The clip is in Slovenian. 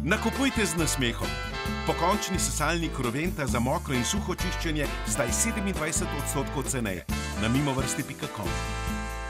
Nakupujte z nasmehom. Pokončni sesalnik Roventa za mokro in suho čiščenje zdaj 27% ceneje na mimovrsti.com.